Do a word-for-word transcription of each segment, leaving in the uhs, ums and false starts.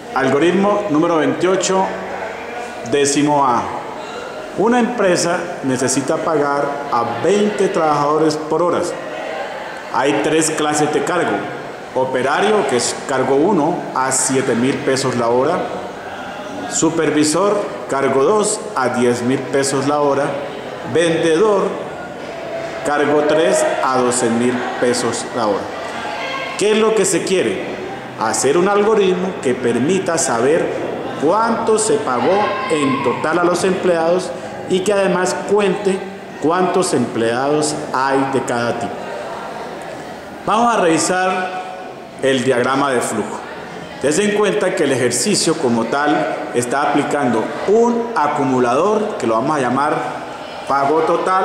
Algoritmo número veintiocho, décimo A. Una empresa necesita pagar a veinte trabajadores por hora. Hay tres clases de cargo. Operario, que es cargo uno, a siete mil pesos la hora. Supervisor, cargo dos, a diez mil pesos la hora. Vendedor, cargo tres, a doce mil pesos la hora. ¿Qué es lo que se quiere? Hacer un algoritmo que permita saber cuánto se pagó en total a los empleados y que además cuente cuántos empleados hay de cada tipo. Vamos a revisar el diagrama de flujo. Tengan en cuenta que el ejercicio como tal está aplicando un acumulador, que lo vamos a llamar pago total,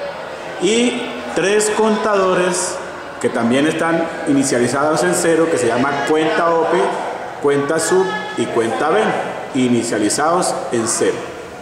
y tres contadores que también están inicializados en cero, que se llama cuenta O P, cuenta sub y cuenta ven, inicializados en cero.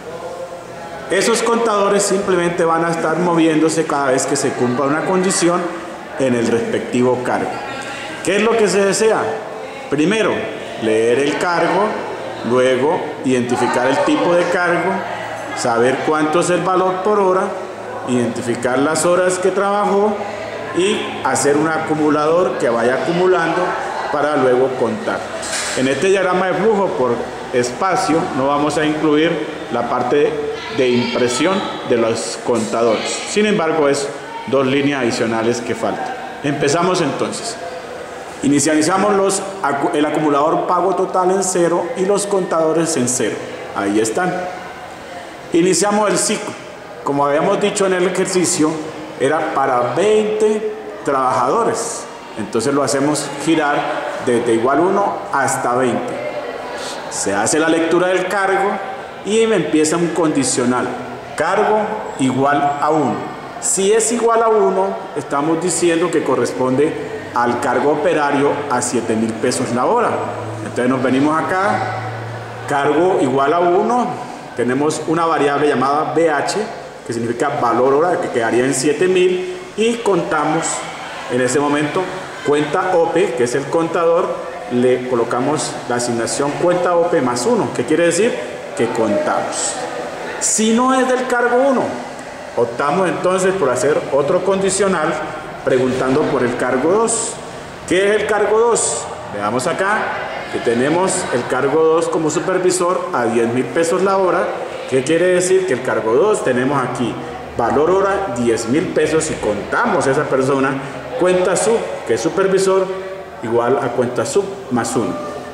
Esos contadores simplemente van a estar moviéndose cada vez que se cumpla una condición en el respectivo cargo. ¿Qué es lo que se desea? Primero, leer el cargo, luego identificar el tipo de cargo, saber cuánto es el valor por hora, identificar las horas que trabajó y hacer un acumulador que vaya acumulando para luego contar. En este diagrama de flujo por espacio no vamos a incluir la parte de impresión de los contadores. Sin embargo, es dos líneas adicionales que faltan. Empezamos entonces. Inicializamos los, el acumulador pago total en cero y los contadores en cero. Ahí están. Iniciamos el ciclo. Como habíamos dicho en el ejercicio, era para veinte trabajadores. Entonces lo hacemos girar desde igual uno hasta veinte. Se hace la lectura del cargo y me empieza un condicional. Cargo igual a uno. Si es igual a uno, estamos diciendo que corresponde al cargo operario a siete mil pesos la hora. Entonces nos venimos acá, cargo igual a uno, tenemos una variable llamada B H, que significa valor hora, que quedaría en siete mil, y contamos en ese momento cuenta O P, que es el contador, le colocamos la asignación cuenta O P más uno, que quiere decir que contamos. Si no es del cargo uno, optamos entonces por hacer otro condicional preguntando por el cargo dos. ¿Qué es el cargo dos? Veamos acá que tenemos el cargo dos como supervisor a diez mil pesos la hora. ¿Qué quiere decir? Que el cargo dos tenemos aquí valor hora diez mil pesos y contamos a esa persona cuenta sub, que es supervisor, igual a cuenta sub más uno.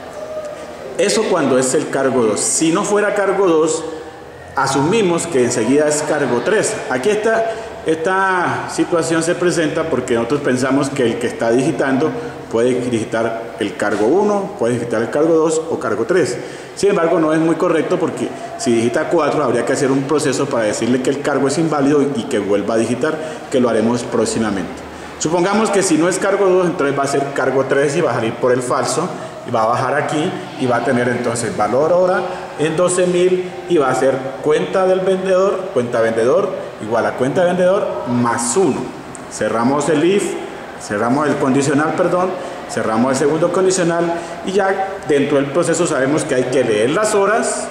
Eso cuando es el cargo dos. Si no fuera cargo dos, asumimos que enseguida es cargo tres. Aquí está, esta situación se presenta porque nosotros pensamos que el que está digitando puede digitar el cargo uno, puede digitar el cargo dos o cargo tres. Sin embargo, no es muy correcto porque si digita cuatro habría que hacer un proceso para decirle que el cargo es inválido y que vuelva a digitar, que lo haremos próximamente. Supongamos que si no es cargo dos, entonces va a ser cargo tres y va a salir por el falso y va a bajar aquí y va a tener entonces valor hora en doce mil y va a ser cuenta del vendedor, cuenta vendedor igual a cuenta vendedor más uno. Cerramos el if, cerramos el condicional, perdón, cerramos el segundo condicional y ya dentro del proceso sabemos que hay que leer las horas,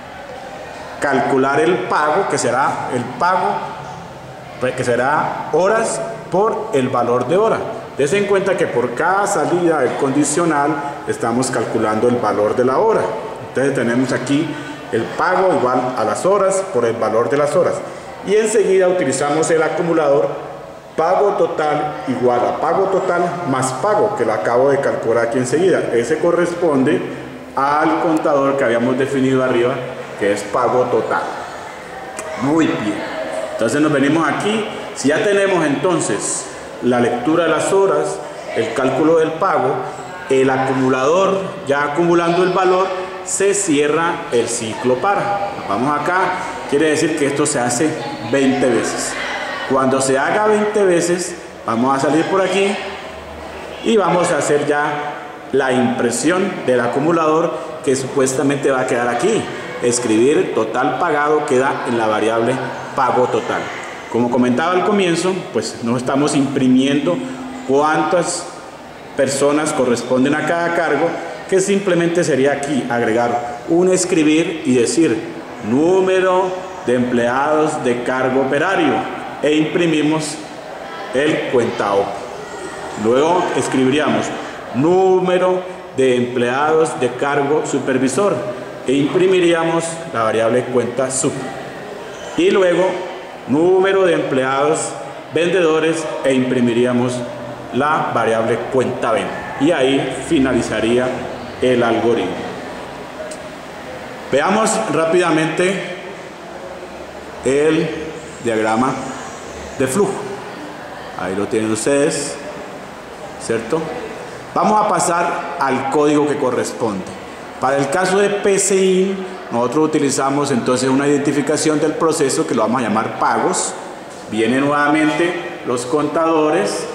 calcular el pago, que será el pago, que será horas por el valor de hora. Tengan en cuenta que por cada salida del condicional estamos calculando el valor de la hora. Entonces tenemos aquí el pago igual a las horas por el valor de las horas. Y enseguida utilizamos el acumulador pago total igual a pago total más pago, que lo acabo de calcular aquí enseguida. Ese corresponde al contador que habíamos definido arriba, que es pago total. Muy bien. Entonces nos venimos aquí. Si ya tenemos entonces la lectura de las horas, el cálculo del pago, el acumulador ya acumulando el valor, se cierra el ciclo para. Vamos acá, quiere decir que esto se hace veinte veces. Cuando se haga veinte veces, vamos a salir por aquí y vamos a hacer ya la impresión del acumulador, que supuestamente va a quedar aquí. Escribir total pagado queda en la variable pago total. Como comentaba al comienzo, pues no estamos imprimiendo cuántas personas corresponden a cada cargo, que que simplemente sería aquí agregar un escribir y decir número de empleados de cargo operario e imprimimos el cuenta O P. Luego escribiríamos número de empleados de cargo supervisor e imprimiríamos la variable cuenta sub. Y luego número de empleados vendedores e imprimiríamos la variable cuenta venta. Y ahí finalizaría el algoritmo. Veamos rápidamente el diagrama de flujo. Ahí lo tienen ustedes, ¿cierto? Vamos a pasar al código que corresponde. Para el caso de P C I, nosotros utilizamos entonces una identificación del proceso que lo vamos a llamar pagos. Vienen nuevamente los contadores,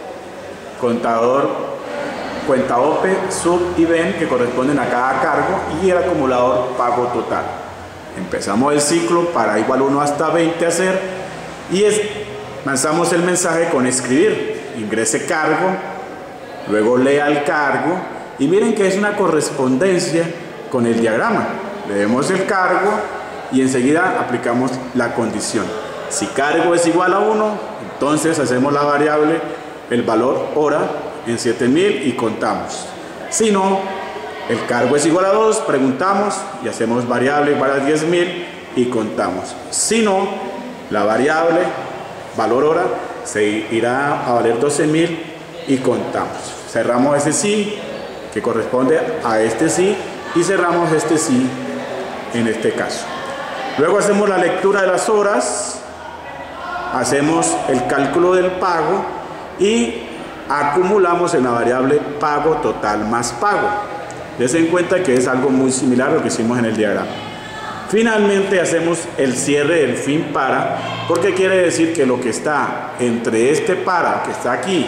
contador, cuenta O P, sub y ven que corresponden a cada cargo y el acumulador pago total. Empezamos el ciclo para igual uno hasta veinte hacer y es, lanzamos el mensaje con escribir, ingrese cargo, luego lea el cargo y miren que es una correspondencia con el diagrama. Leemos el cargo y enseguida aplicamos la condición. Si cargo es igual a uno, entonces hacemos la variable, el valor hora en siete mil y contamos. Si no, el cargo es igual a dos, preguntamos y hacemos variable igual a diez mil y contamos. Si no, la variable valor hora se irá a valer doce mil y contamos. Cerramos ese sí que corresponde a este sí y cerramos este sí en este caso. Luego hacemos la lectura de las horas, hacemos el cálculo del pago y acumulamos en la variable pago total más pago. Dense en cuenta que es algo muy similar a lo que hicimos en el diagrama. Finalmente hacemos el cierre del fin para, porque quiere decir que lo que está entre este para que está aquí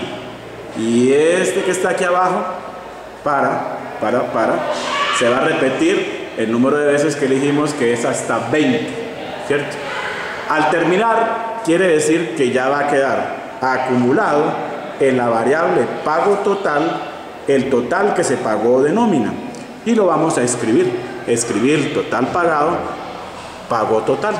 y este que está aquí abajo, para, para, para, se va a repetir el número de veces que elegimos, que es hasta veinte, ¿cierto? Al terminar, quiere decir que ya va a quedar acumulado en la variable pago total el total que se pagó de nómina y lo vamos a escribir, escribir total pagado, pago total,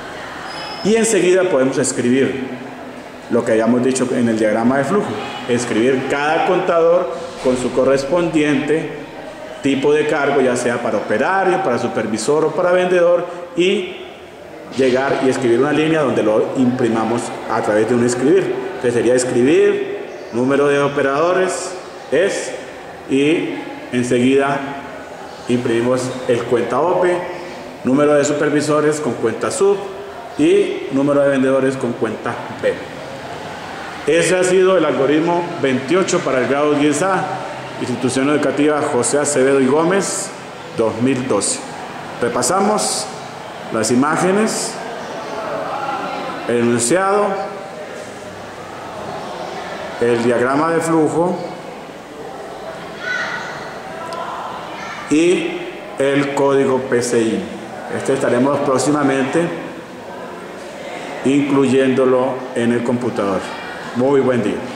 y enseguida podemos escribir lo que hayamos dicho en el diagrama de flujo, escribir cada contador con su correspondiente tipo de cargo, ya sea para operario, para supervisor o para vendedor, y llegar y escribir una línea donde lo imprimamos a través de un escribir. Entonces sería escribir número de operadores es y enseguida imprimimos el cuenta O P, número de supervisores con cuenta sub y número de vendedores con cuenta B. Ese ha sido el algoritmo veintiocho para el grado diez A, Institución Educativa José Acevedo y Gómez, dos mil doce. Repasamos las imágenes, el enunciado, el diagrama de flujo y el código P C I. Este estaremos próximamente incluyéndolo en el computador. Muy buen día.